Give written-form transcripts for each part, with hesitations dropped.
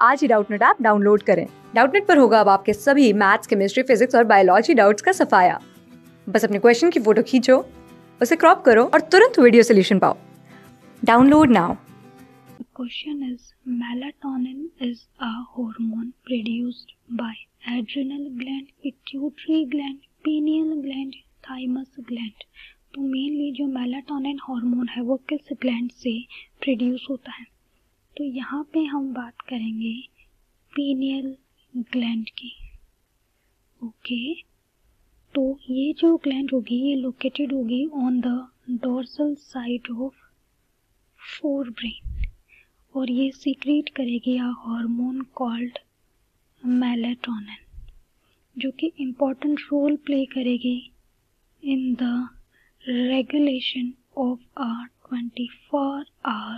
आज ही Doubtnut app download करें। डाउटनेट पर होगा अब आपके सभी मैथ्स, केमिस्ट्री, फिजिक्स और बायोलॉजी डाउट्स का सफाया। बस अपने क्वेश्चन की फोटो खींचो, उसे क्रॉप करो और तुरंत वीडियो सोल्यूशन पाओ। Download now. The question is, melatonin is a hormone produced by adrenal gland, pituitary gland, pineal gland, thymus gland। तो मेनली जो मेलाटोनिन हार्मोन है वो किस ग्लैंड से प्रोड्यूस होता है? तो यहाँ पे हम बात करेंगे पीनियल ग्लैंड की। ओके, तो ये जो ग्लैंड होगी ये लोकेटेड होगी on the dorsal side of forebrain और ये सीक्रेट करेगी आ हार्मोन कॉल्ड मेलाटोनिन, जो कि इम्पोर्टेंट रोल प्ले करेगी in the regulation of uh 24 hour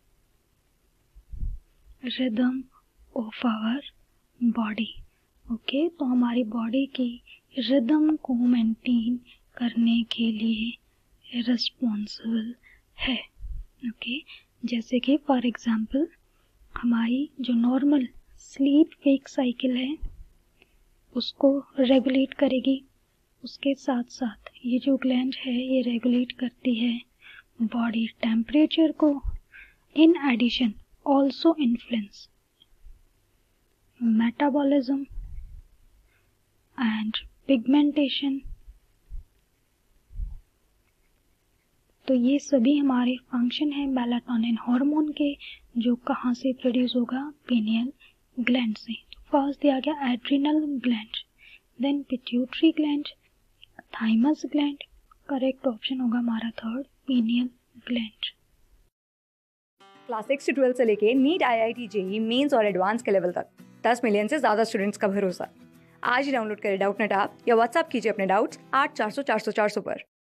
rhythm of our body. Okay, तो हमारी बॉडी की रिदम को मेंटेन करने के लिए रिस्पॉन्सिबल है। ओके, जैसे कि फॉर एग्जांपल हमारी जो नॉर्मल स्लीप वेक साइकिल है उसको रेगुलेट करेगी। उसके साथ साथ ये जो ग्लैंड है ये रेगुलेट करती है बॉडी टेम्परेचर को। In addition also influence metabolism and pigmentation. तो ये सभी हमारे फंक्शन है मेलाटोनिन हार्मोन के, जो कहाँ से प्रोड्यूस होगा? पीनियल ग्लैंड से। तो फर्स्ट दिया गया adrenal gland, then pituitary gland, thymus gland. Correct option होगा हमारा थर्ड, पीनियल ग्लैंड। क्लास 6 से 12 से लेके नीट, IIT, JEE मेंस और एडवांस के लेवल तक 10 मिलियन से ज्यादा स्टूडेंट्स का भरोसा। आज ही डाउनलोड करें डाउटनेट ऐप या व्हाट्सएप कीजिए अपने डाउट्स 8400 400 400 पर।